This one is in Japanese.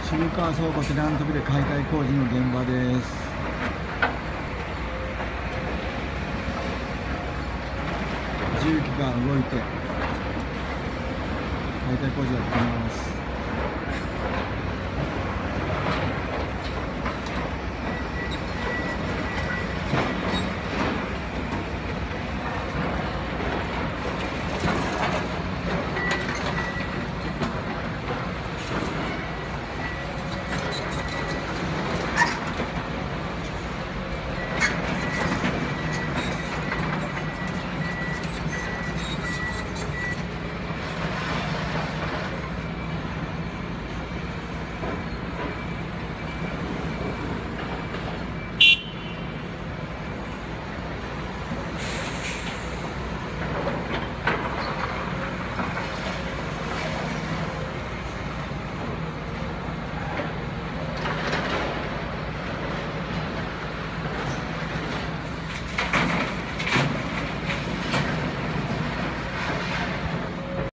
渋川倉庫テナントビル解体工事の現場です。重機が動いて解体工事やっています。